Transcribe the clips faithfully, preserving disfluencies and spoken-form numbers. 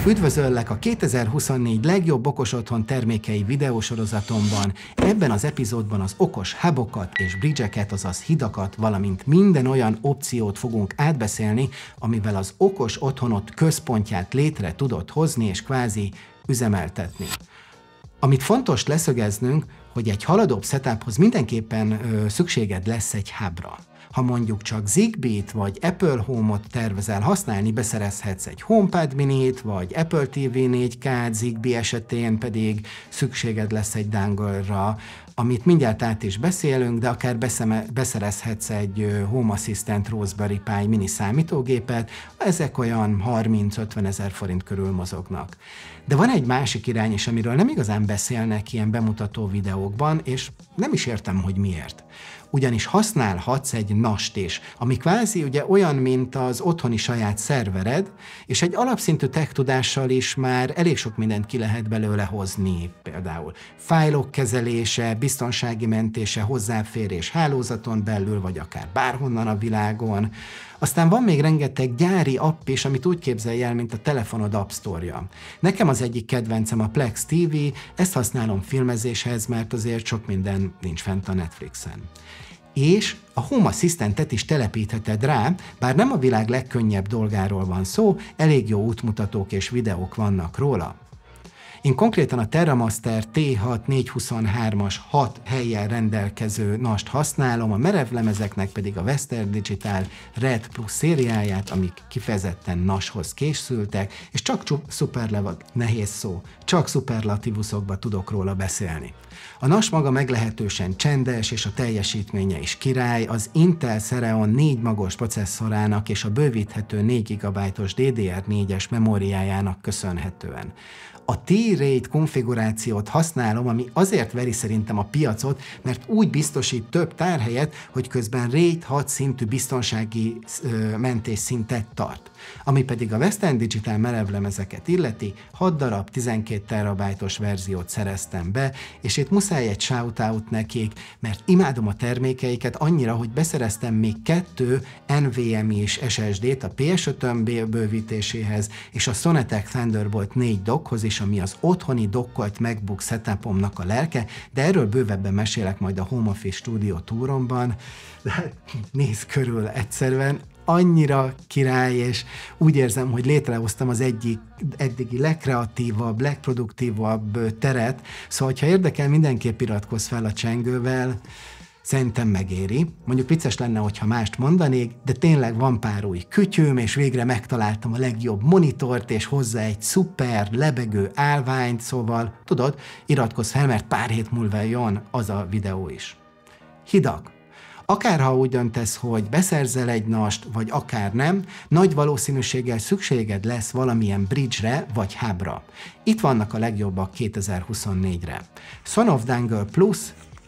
Üdvözöllek a kétezer-huszonnégy legjobb okos otthon termékei videósorozatomban. Ebben az epizódban az okos hubokat és bridge-eket, azaz hidakat, valamint minden olyan opciót fogunk átbeszélni, amivel az okos otthonot központját létre tudod hozni és kvázi üzemeltetni. Amit fontos leszögeznünk, hogy egy haladóbb setuphoz mindenképpen ö, szükséged lesz egy hubra. Ha mondjuk csak Zigbee-t vagy Apple Home-ot tervezel használni, beszerezhetsz egy HomePod minit, vagy Apple té vé négy ká-t, Zigbee esetén pedig szükséged lesz egy dongle-ra, amit mindjárt át is beszélünk, de akár beszerezhetsz egy Home Assistant Raspberry Pi mini számítógépet, ezek olyan harminc-ötven ezer forint körül mozognak. De van egy másik irány is, amiről nem igazán beszélnek ilyen bemutató videókban, és nem is értem, hogy miért. Ugyanis használhatsz egy nast is, ami kvázi ugye olyan, mint az otthoni saját szervered, és egy alapszintű tech tudással is már elég sok mindent ki lehet belőle hozni, például fájlok kezelése, biztonsági mentése, hozzáférés hálózaton belül, vagy akár bárhonnan a világon. Aztán van még rengeteg gyári app is, amit úgy képzelj el, mint a telefonod App Store-ja. Nekem az egyik kedvencem a Plex té vé, ezt használom filmezéshez, mert azért sok minden nincs fent a Netflixen. És a Home Assistantet is telepítheted rá, bár nem a világ legkönnyebb dolgáról van szó, elég jó útmutatók és videók vannak róla. Én konkrétan a TerraMaster té hat négyszázhuszonhármas hat hellyel rendelkező nast használom, a merevlemezeknek pedig a Western Digital Red Plus szériáját, amik kifejezetten nashoz készültek, és csak szuperlev, nehéz szó, csak szuperlatívuszokba tudok róla beszélni. A nas maga meglehetősen csendes, és a teljesítménye is király, az Intel Celeron négy magos processzorának és a bővíthető négy gigabájtos dé dé er négyes memóriájának köszönhetően. A T-Rate konfigurációt használom, ami azért veri szerintem a piacot, mert úgy biztosít több tárhelyet, hogy közben RAID hat szintű biztonsági ö, mentésszintet tart. Ami pedig a Western Digital merevlemezeket illeti, hat darab tizenkét terabájtos verziót szereztem be, és itt muszáj egy shoutout nekik, mert imádom a termékeiket annyira, hogy beszereztem még kettő en vé em i-s es es dé-t a pé es ötön bővítéséhez, és a Sonetec Thunderbolt négy dockhoz is, ami az otthoni dokkolt MacBook setupomnak a lelke, de erről bővebben mesélek majd a Home Office Studio túromban. De hát nézz körül egyszerűen, annyira király, és úgy érzem, hogy létrehoztam az egyik eddigi legkreatívabb, legproduktívabb teret, szóval ha érdekel, mindenképp iratkozz fel a csengővel, szerintem megéri. Mondjuk vicces lenne, hogyha mást mondanék, de tényleg van pár új kütyüm, és végre megtaláltam a legjobb monitort, és hozzá egy szuper, lebegő állványt, szóval tudod, iratkozz fel, mert pár hét múlva jön az a videó is. Hidak. Akár ha úgy döntesz, hogy beszerzel egy nast, vagy akár nem, nagy valószínűséggel szükséged lesz valamilyen bridge-re vagy hubra. Itt vannak a legjobbak kétezer-huszonnégyre. Sonoff Dongle Plus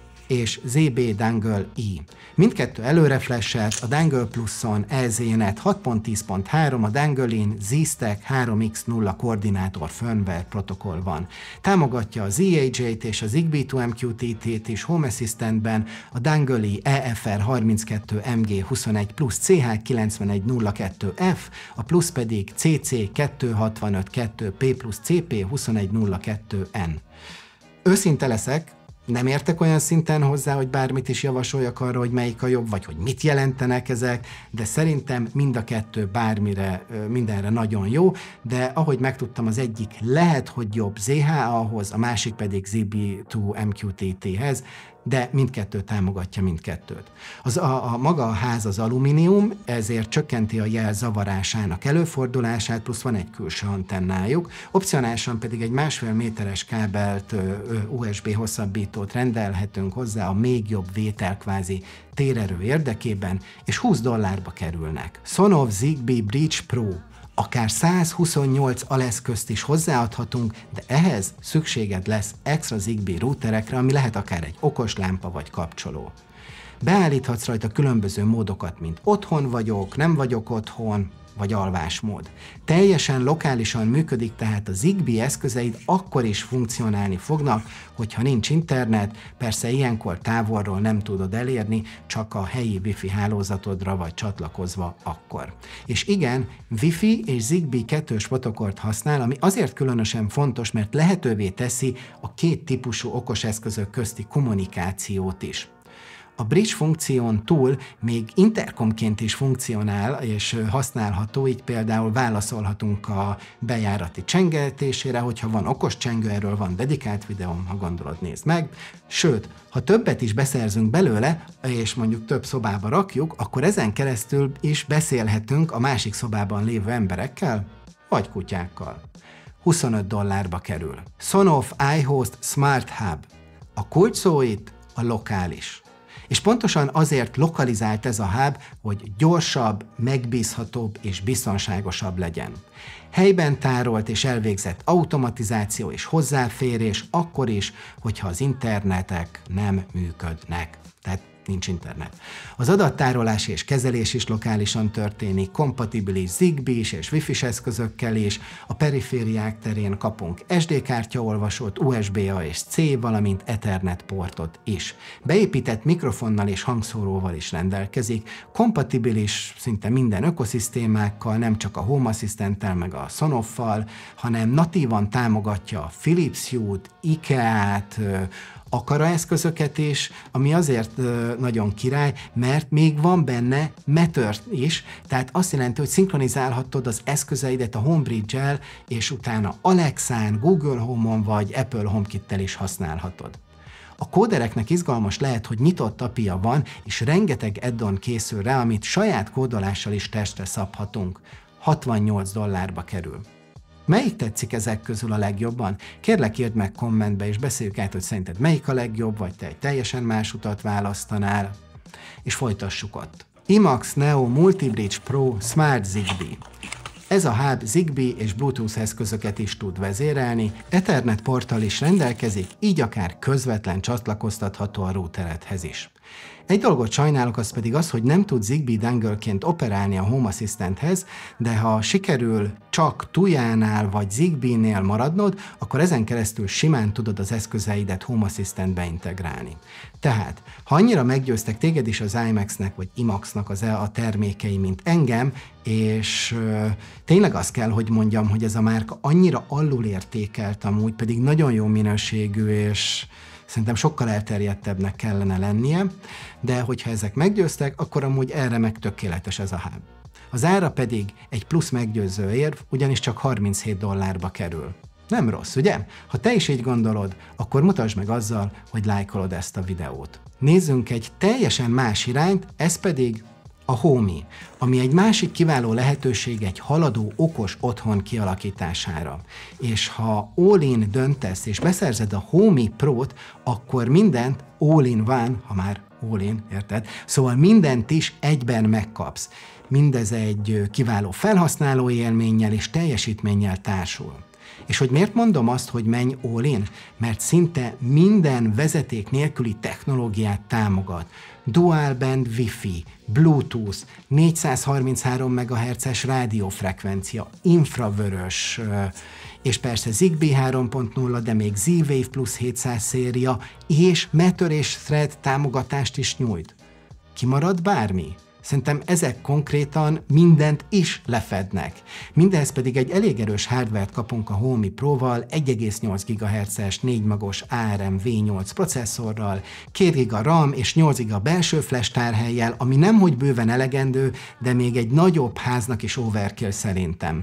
és zé bé Dongle i. Mindkettő előre flashet, a Dongle Pluson e zé net hat pont tíz pont három, a Dongle-in Z-Stack három iksz nulla koordinátor firmware protokoll van. Támogatja a zé há jé-t és a Zigbee to em kú té té-t is Home Assistantben, a Dongle-i e ef er harminckettő em gé huszonegy plusz cé há kilencvenegy nulla kettő ef, a plusz pedig cé cé kétszázhatvanöt kettő pé plusz cé pé huszonegy nulla kettő en. Őszinte leszek, nem értek olyan szinten hozzá, hogy bármit is javasoljak arra, hogy melyik a jobb, vagy hogy mit jelentenek ezek, de szerintem mind a kettő bármire, mindenre nagyon jó, de ahogy megtudtam, az egyik lehet, hogy jobb zé há á-hoz, a másik pedig Zigbee to em kú té té-hez, de mindkettő támogatja mindkettőt. Az a, a maga a ház az alumínium, ezért csökkenti a jel zavarásának előfordulását, plusz van egy külső antennájuk, opcionálisan pedig egy másfél méteres kábelt, u es bé hosszabbítót rendelhetünk hozzá a még jobb vétel kvázi térerő érdekében, és húsz dollárba kerülnek. Sonoff Zigbee Bridge Pro. Akár százhuszonnyolc aleszközt is hozzáadhatunk, de ehhez szükséged lesz extra Zigbee routerekre, ami lehet akár egy okos lámpa vagy kapcsoló. Beállíthatsz rajta különböző módokat, mint otthon vagyok, nem vagyok otthon, vagy alvásmód. Teljesen lokálisan működik, tehát a Zigbee eszközeid akkor is funkcionálni fognak, hogyha nincs internet, persze ilyenkor távolról nem tudod elérni, csak a helyi Wi-Fi hálózatodra vagy csatlakozva akkor. És igen, Wi-Fi és Zigbee kettős protokollt használ, ami azért különösen fontos, mert lehetővé teszi a két típusú okoseszközök közti kommunikációt is. A bridge funkción túl még interkomként is funkcionál és használható, így például válaszolhatunk a bejárati csengetésére, hogyha van okos csengő, erről van dedikált videóm, ha gondolod, nézd meg. Sőt, ha többet is beszerzünk belőle, és mondjuk több szobába rakjuk, akkor ezen keresztül is beszélhetünk a másik szobában lévő emberekkel, vagy kutyákkal. huszonöt dollárba kerül. Sonoff iHost Smart Hub. A kulcs szó itt a lokális. És pontosan azért lokalizált ez a hub, hogy gyorsabb, megbízhatóbb és biztonságosabb legyen. Helyben tárolt és elvégzett automatizáció és hozzáférés akkor is, hogyha az internetek nem működnek. Tehát nincs internet. Az adattárolás és kezelés is lokálisan történik, kompatibilis Zigbee-s és Wi-Fi-s eszközökkel is, a perifériák terén kapunk es dé kártyaolvasót, u es bé-A és C, valamint Ethernet portot is. Beépített mikrofonnal és hangszóróval is rendelkezik, kompatibilis szinte minden ökoszisztémákkal, nem csak a Home Assistant-tel meg a Sonoffal, hanem natívan támogatja a Philips Hue-t, IKEA-t, Akara eszközöket is, ami azért ö, nagyon király, mert még van benne Matter is, tehát azt jelenti, hogy szinkronizálhatod az eszközeidet a HomeBridge-el, és utána Alexán, Google Home-on vagy Apple HomeKit-tel is használhatod. A kódereknek izgalmas lehet, hogy nyitott á pé i-ja van, és rengeteg add-on készül rá, amit saját kódolással is testre szabhatunk. hatvannyolc dollárba kerül. Melyik tetszik ezek közül a legjobban? Kérlek, írd meg kommentbe, és beszéljük át, hogy szerinted melyik a legjobb, vagy te egy teljesen más utat választanál. És folytassuk ott. IMAX Neo Multibridge Pro Smart Zigbee. Ez a hub Zigbee és Bluetooth eszközöket is tud vezérelni, Ethernet porttal is rendelkezik, így akár közvetlen csatlakoztatható a routeredhez is. Egy dolgot sajnálok, az pedig az, hogy nem tud Zigbee dongle-ként operálni a Home Assistanthez, de ha sikerül csak Tujánál vagy Zigbee-nél maradnod, akkor ezen keresztül simán tudod az eszközeidet Home Assistantbe integrálni. Tehát, ha annyira meggyőztek téged is az IMAX-nek vagy IMAX-nak az a termékei, mint engem, és ö, tényleg azt kell, hogy mondjam, hogy ez a márka annyira alulértékelt amúgy, pedig nagyon jó minőségű, és szerintem sokkal elterjedtebbnek kellene lennie, de hogyha ezek meggyőztek, akkor amúgy erre meg tökéletes ez a hub. Az ára pedig egy plusz meggyőző érv, ugyanis csak harminchét dollárba kerül. Nem rossz, ugye? Ha te is így gondolod, akkor mutasd meg azzal, hogy lájkolod ezt a videót. Nézzünk egy teljesen más irányt, ez pedig a Homey, ami egy másik kiváló lehetőség egy haladó, okos otthon kialakítására. És ha all-in döntesz és beszerzed a Homey Pro-t, akkor mindent all-in van, ha már all-in, érted? Szóval mindent is egyben megkapsz. Mindez egy kiváló felhasználói élménnyel és teljesítménnyel társul. És hogy miért mondom azt, hogy menj all-in? Mert szinte minden vezeték nélküli technológiát támogat. Dual band Wi-Fi, Bluetooth, négyszázharminchárom megahertzes rádiófrekvencia, infravörös, és persze Zigbee három pont nulla, de még Z-Wave plusz hétszáz széria, és Matter és Thread támogatást is nyújt. Kimarad bármi? Szerintem ezek konkrétan mindent is lefednek. Mindehhez pedig egy elég erős hardware-t kapunk a Homey Pro-val, egy egész nyolc gigahertzes négy magos á er em vé nyolc processzorral, két giga RAM és nyolc giga belső flash tárhellyel, ami nemhogy bőven elegendő, de még egy nagyobb háznak is overkill szerintem.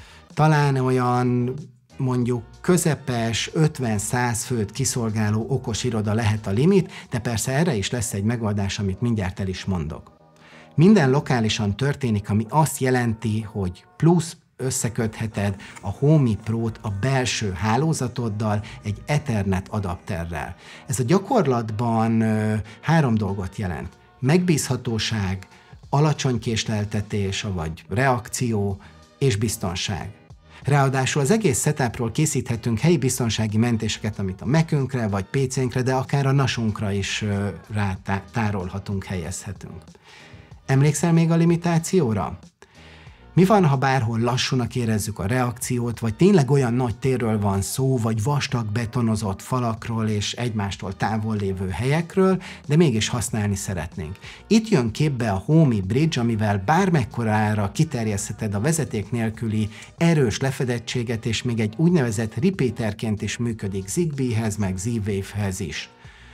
Talán olyan mondjuk közepes, ötven-száz főt kiszolgáló okos iroda lehet a limit, de persze erre is lesz egy megoldás, amit mindjárt el is mondok. Minden lokálisan történik, ami azt jelenti, hogy plusz összekötheted a Homey Pro-t a belső hálózatoddal egy Ethernet adapterrel. Ez a gyakorlatban ö, három dolgot jelent. Megbízhatóság, alacsony késleltetés, vagy reakció és biztonság. Ráadásul az egész setupról készíthetünk helyi biztonsági mentéseket, amit a Mac-ünkre vagy pé cénkre, de akár a nasunkra is ö, rátárolhatunk, helyezhetünk. Emlékszel még a limitációra? Mi van, ha bárhol lassúnak érezzük a reakciót, vagy tényleg olyan nagy térről van szó, vagy vastag betonozott falakról és egymástól távol lévő helyekről, de mégis használni szeretnénk. Itt jön képbe a Homey Bridge, amivel bármekkorára kiterjesztheted a vezeték nélküli erős lefedettséget, és még egy úgynevezett repeaterként is működik Zigbee-hez, meg Z-Wave-hez is.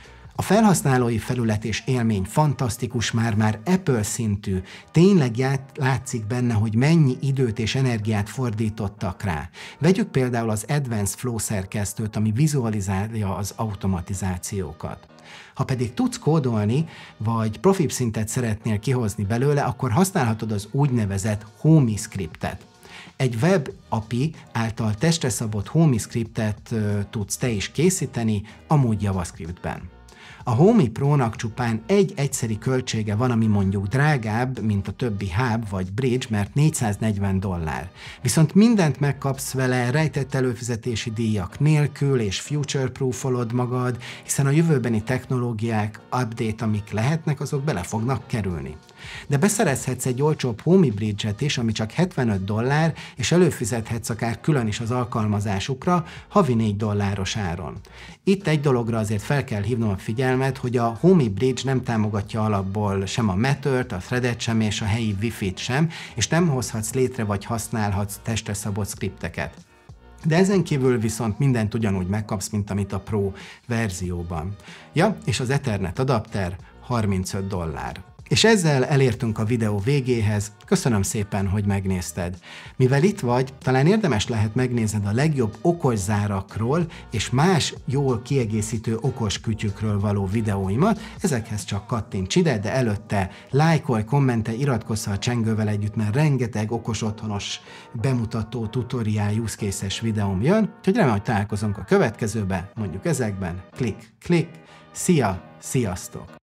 A felhasználói felület és élmény fantasztikus, már-már Apple szintű, tényleg látszik benne, hogy mennyi időt és energiát fordítottak rá. Vegyük például az Advanced Flow szerkesztőt, ami vizualizálja az automatizációkat. Ha pedig tudsz kódolni, vagy profibb szintet szeretnél kihozni belőle, akkor használhatod az úgynevezett Homey scriptet. Egy web á pé i által testre szabott Homey scriptet uh, tudsz te is készíteni, amúgy JavaScriptben. A Homey Pro-nak csupán egy egyszeri költsége van, ami mondjuk drágább, mint a többi Hub vagy Bridge, mert négyszáznegyven dollár. Viszont mindent megkapsz vele rejtett előfizetési díjak nélkül, és future-proofolod magad, hiszen a jövőbeni technológiák, update, amik lehetnek, azok bele fognak kerülni. De beszerezhetsz egy olcsóbb Homey Bridge-et is, ami csak hetvenöt dollár, és előfizethetsz akár külön is az alkalmazásukra, havi négy dolláros áron. Itt egy dologra azért fel kell hívnom a figyelmet, hogy a Homey Bridge nem támogatja alapból sem a Mattert, a Threadet sem, és a helyi Wi-Fi-t sem, és nem hozhatsz létre vagy használhatsz testre szabott scripteket. De ezen kívül viszont mindent ugyanúgy megkapsz, mint amit a Pro verzióban. Ja, és az Ethernet adapter harmincöt dollár. És ezzel elértünk a videó végéhez, köszönöm szépen, hogy megnézted. Mivel itt vagy, talán érdemes lehet megnézned a legjobb okos zárakról és más jól kiegészítő okos kütyükről való videóimat, ezekhez csak kattints ide, de előtte lájkolj, kommentelj, iratkozz a csengővel együtt, mert rengeteg okos otthonos bemutató, tutoriál, use case-es videóm jön, úgyhogy remélem, hogy találkozunk a következőben, mondjuk ezekben, klik, klik, szia, sziasztok!